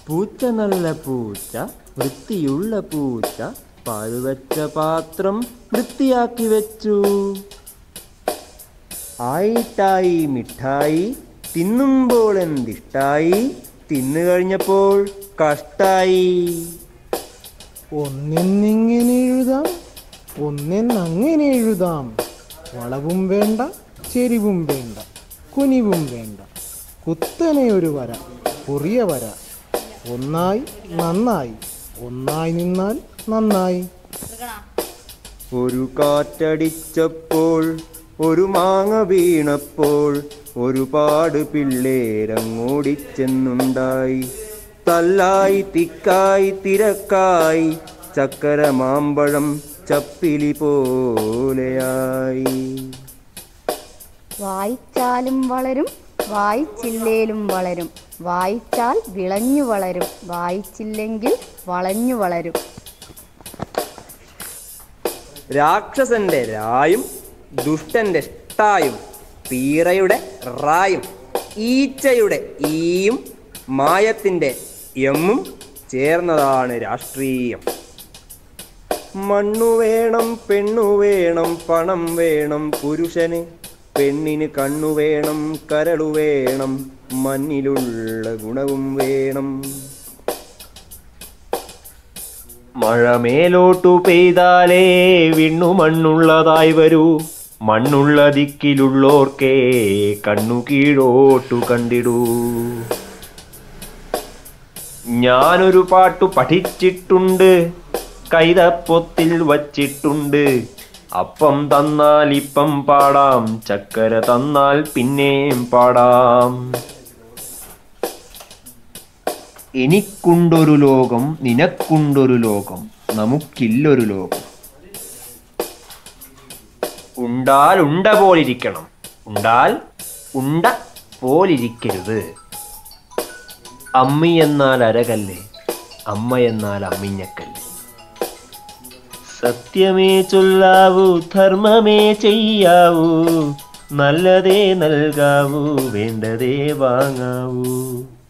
പൂച്ച നല്ല പൂച്ച, വൃത്തിയുള്ള പൂച്ച, പാലുവെച്ച പാത്രം വൃത്തിയാക്കി വെച്ചു. ആയിട്ടായി മിഠായി, തിന്നുമ്പോൾ എന്തിഷ്ടായി, തിന്നു കഴിഞ്ഞപ്പോൾ കഷ്ടായി. ഒന്നെന്നിങ്ങനെ എഴുതാം, ഒന്നെന്നങ്ങനെ എഴുതാം. വളവും വേണ്ട, ചെരിവും വേണ്ട, കുനിവും വേണ്ട, കുത്തനെ ഒരു വര, കുറിയ വര. ഒന്നായി നന്നായി, ഒന്നായി നിന്നാൽ നന്നായി. ഒരു കാറ്റടിച്ചപ്പോൾ, ഒരു മാങ്ങ വീണപ്പോൾ, ഒരുപാട് പിള്ളേരങ്ങോടിച്ചെന്നുണ്ടായി. തല്ലായി തിക്കായി തിരക്കായി, ചക്കര മാമ്പഴം ചപ്പിലി പോലെയായി. വായിച്ചാലും വളരും, വായിച്ചില്ലേലും വളരും. വായിച്ചാൽ വിളഞ്ഞു വളരും, വായിച്ചില്ലെങ്കിൽ വളഞ്ഞു വളരും. രാക്ഷസന്റെ രായും, ദുഷ്ടന്റെ ഷ്ടായും, പീറയുടെ റായും, ഈച്ചയുടെ ഈയും, മായത്തിന്റെ എമ്മും ചേർന്നതാണ് രാഷ്ട്രീയം. മണ്ണു വേണം, പെണ്ണു വേണം, പണം വേണം പുരുഷന്, പെണ്ണിന് കണ്ണു വേണം, കരളു വേണം, മണ്ണിലുള്ള ഗുണവും വേണം. മഴ മേലോട്ടു പെയ്താലേ വിണ്ണു മണ്ണുള്ളതായി വരൂ, മണ്ണുള്ള ദിക്കിലുള്ളോർക്കേ കണ്ണു കീഴോട്ടു കണ്ടിടൂ. ഞാനൊരു പാട്ടു പഠിച്ചിട്ടുണ്ട്, കൈതപ്പൊത്തിൽ വച്ചിട്ടുണ്ട്. അപ്പം തന്നാൽ ഇപ്പം പാടാം, ചക്കര തന്നാൽ പിന്നെയും പാടാം. എനിക്കുണ്ടൊരു ലോകം, നിനക്കുണ്ടൊരു ലോകം, നമുക്കില്ലൊരു ലോകം. ഉണ്ടാൽ ഉണ്ട പോലിരിക്കണം, ഉണ്ടാൽ ഉണ്ട പോലിരിക്കരുത്. അമ്മി എന്നാൽ അരകല്ല്, അമ്മ എന്നാൽ അമ്മിഞ്ഞക്കല്ല്. സത്യമേ ചൊല്ലാവൂ, ധർമ്മമേ ചെയ്യാവൂ, നല്ലതേ നൽകാവൂ, വേണ്ടതേ വാങ്ങാവൂ.